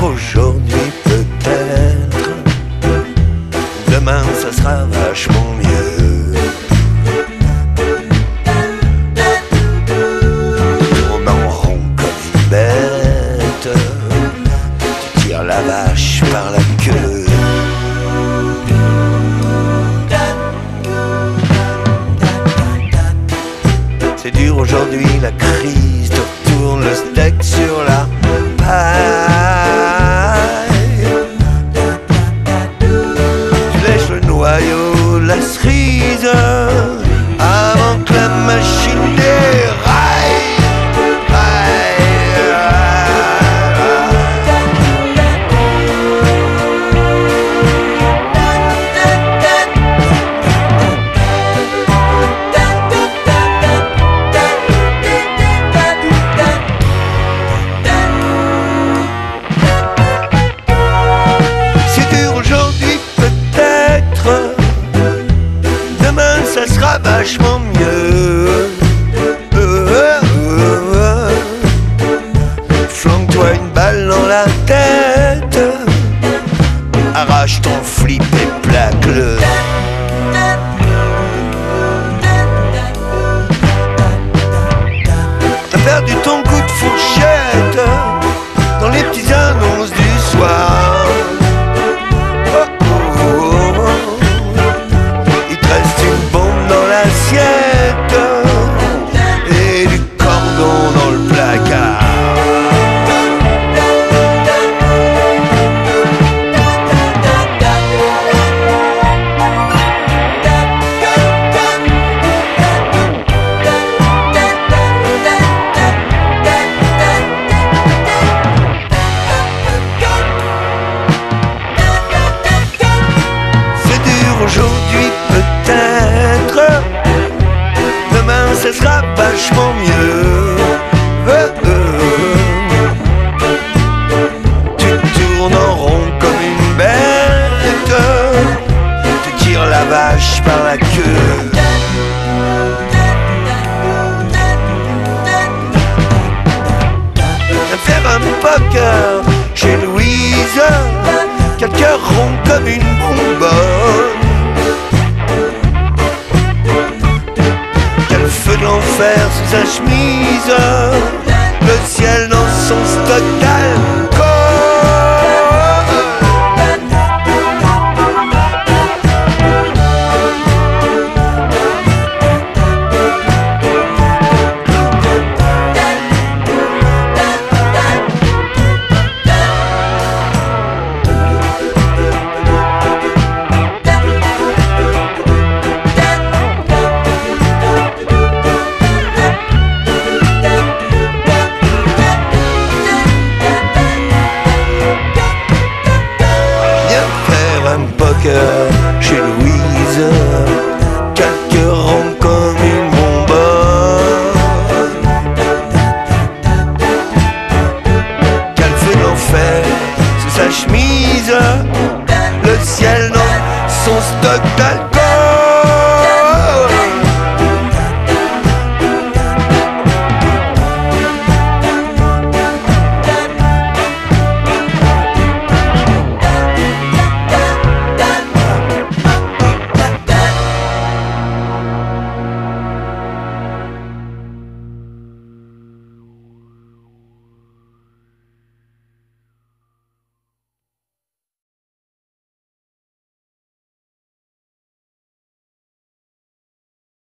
aujourd'hui peut-être, demain ça sera vachement mieux. Tourne en rond comme une bête, tu tires la vache par la queue. C'est dur aujourd'hui la crise, te retourne le steak sur la paille. Tu lèches le noyau de la cerise avant que la machine déraille. Ça sera vachement mieux. Flanque-toi une balle dans la tête, arrache ton flip et plaque-le. T'as perdu ton coup de fourchette dans les petites annonces du soir. Et du cordon dans le placard. C'est dur aujourd'hui peut-être, demain ça sera vachement mieux. Tu tournes en rond comme une bête, tu tires la vache par la queue. Viens faire un poker chez Louise, qui a le cœur rond comme une bonbonne. Feu de l'enfer sous sa chemise, le ciel dans son stock.